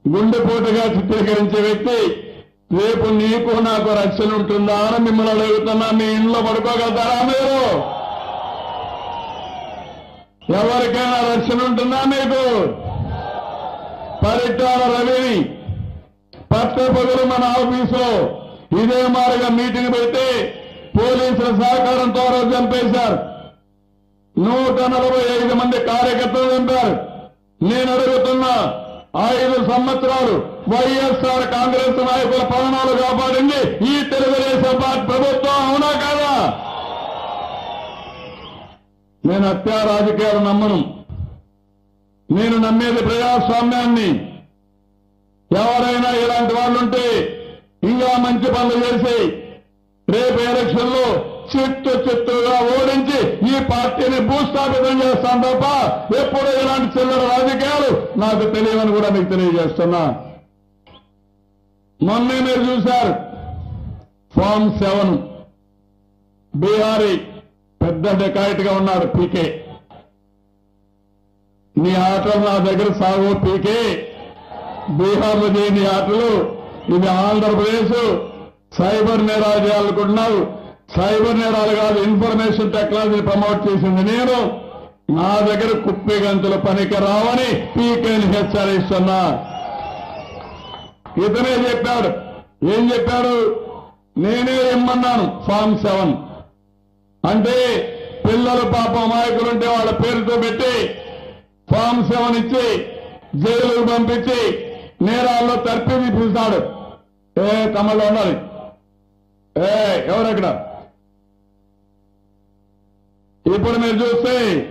గుండెపోటుగా చిత్రీకరించే వ్యక్తి రేపు నీకు నాకు రక్షణ ఉంటుందా అని మిమ్మల్ని అడుగుతున్నా. మీ ఇంట్లో పడుకోగలుగుతారా మీరు? ఎవరికైనా రక్షణ ఉంటుందా మీకు? పరిటాల రవిని పట్టపగలు మన ఆఫీసులో ఇదే మారుగా మీటింగ్ పెడితే పోలీసుల సహకారంతో రోజు చంపేశారు. 145 మంది కార్యకర్తలు చంపారు. నేను అడుగుతున్నా, 5 సంవత్సరాలు వైఎస్ఆర్ కాంగ్రెస్ నాయకుల ప్రాణాలు కాపాడింది ఈ తెలుగుదేశం పార్టీ ప్రభుత్వం, అవునా కాదా? నేను హత్యా రాజకీయాలు నమ్మను. నేను నమ్మేది ప్రజాస్వామ్యాన్ని. ఎవరైనా ఇలాంటి వాళ్ళుంటే ఇంకా మంచి పనులు చేసి రేపు ఎలక్షన్లో చిత్తుగా ఓడించి ఈ పార్టీని భూస్థాపితం చేస్తాం తప్ప ఎప్పుడు ఇలాంటి చిల్లర రాజకీయాలు నాకు తెలియవని కూడా మీకు తెలియజేస్తున్నా. మొన్నే మీరు చూశారు ఫామ్ 7 బీహారీ పెద్ద డెకాయిట్ గా ఉన్నాడు పీకే. నీ ఆటలు నా దగ్గర సాగు పీకే. బీహార్లో చేయని ఆటలు ఇది ఆంధ్రప్రదేశ్ సైబర్ నేరాలు చేయాలనుకుంటున్నావు. సైబర్ నేరాలు కాదు, ఇన్ఫర్మేషన్ టెక్నాలజీ ప్రమోట్ చేసింది నేను. నా దగ్గర కుప్పి గంతులు పనికి రావని పీకేని హెచ్చరిస్తున్నా. ఇతనే చెప్పాడు. ఏం చెప్పాడు? నేనే ఇమ్మన్నాను ఫామ్ 7 అంటే పిల్లలు పాపం అమాయకులుంటే వాళ్ళ పేరుతో పెట్టి ఫామ్ 7 ఇచ్చి జైలుకు పంపించి నేరాల్లో తర్పి పిలుస్తాడు. తమలో ఉండాలి. ఎవరక్కడ? ఇప్పుడు మీరు చూస్తే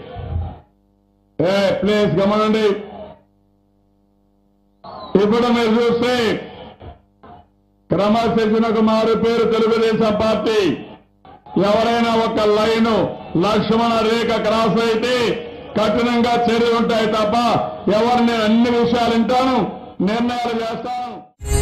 ప్లీజ్ గమనండి. ఇప్పుడు మీరు చూస్తే క్రమశిక్షణకు మారు పేరు తెలుగుదేశం పార్టీ. ఎవరైనా ఒక లైను లక్ష్మణ రేఖ క్రాస్ అయితే కఠినంగా చర్యలు ఉంటాయి తప్ప ఎవరు నేను అన్ని విషయాలు వింటాను, నిర్ణయాలు చేస్తాను.